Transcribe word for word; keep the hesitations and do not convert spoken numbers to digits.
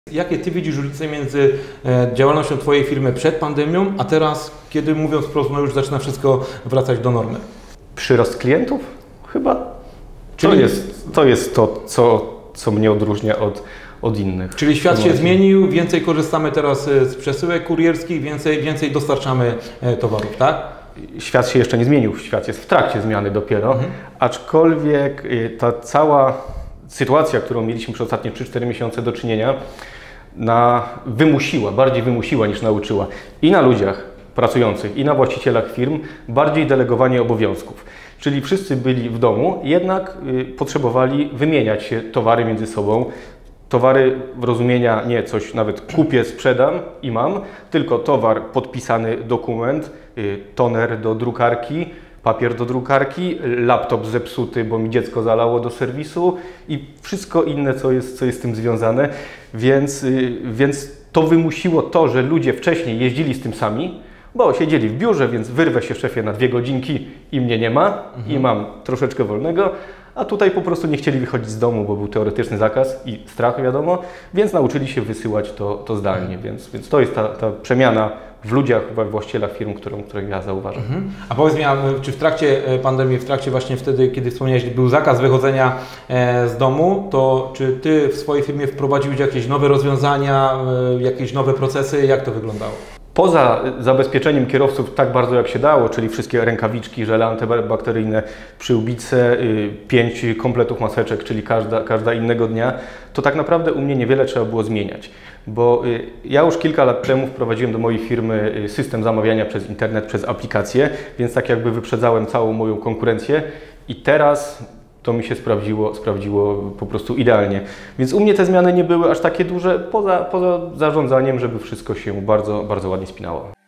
Jakie Ty widzisz różnice między działalnością Twojej firmy przed pandemią, a teraz, kiedy mówiąc prosto, no już zaczyna wszystko wracać do normy? Przyrost klientów? Chyba. Czyli... To jest to, jest to co, co mnie odróżnia od, od innych. Czyli świat się zmienił, więcej korzystamy teraz z przesyłek kurierskich, więcej, więcej dostarczamy towarów, tak? Świat się jeszcze nie zmienił, świat jest w trakcie zmiany dopiero, mhm. aczkolwiek ta cała sytuacja, którą mieliśmy przez ostatnie trzy cztery miesiące do czynienia, na, wymusiła, bardziej wymusiła niż nauczyła i na ludziach pracujących, i na właścicielach firm bardziej delegowanie obowiązków. Czyli wszyscy byli w domu, jednak y, potrzebowali wymieniać się towary między sobą. Towary w rozumienia nie coś nawet kupię, sprzedam i mam, tylko towar, podpisany dokument, y, toner do drukarki, papier do drukarki, laptop zepsuty, bo mi dziecko zalało do serwisu i wszystko inne, co jest, co jest z tym związane. Więc, y, więc to wymusiło to, że ludzie wcześniej jeździli z tym sami, bo siedzieli w biurze, więc wyrwę się szefie na dwie godzinki i mnie nie ma mhm. i mam troszeczkę wolnego, a tutaj po prostu nie chcieli wychodzić z domu, bo był teoretyczny zakaz i strach, wiadomo, więc nauczyli się wysyłać to, to zdalnie, więc, więc to jest ta, ta przemiana w ludziach, we właścicielach firm, którą, którą ja zauważam. Mhm. A powiedz mi, czy w trakcie pandemii, w trakcie właśnie wtedy, kiedy wspomniałeś, był zakaz wychodzenia z domu, to czy Ty w swojej firmie wprowadziłeś jakieś nowe rozwiązania, jakieś nowe procesy, jak to wyglądało? Poza zabezpieczeniem kierowców tak bardzo jak się dało, czyli wszystkie rękawiczki, żele antybakteryjne, przyłbice, pięć kompletów maseczek, czyli każda, każda innego dnia, to tak naprawdę u mnie niewiele trzeba było zmieniać. Bo ja już kilka lat temu wprowadziłem do mojej firmy system zamawiania przez internet, przez aplikację, więc tak jakby wyprzedzałem całą moją konkurencję i teraz to mi się sprawdziło, sprawdziło po prostu idealnie. Więc u mnie te zmiany nie były aż takie duże, poza, poza zarządzaniem, żeby wszystko się bardzo, bardzo ładnie spinało.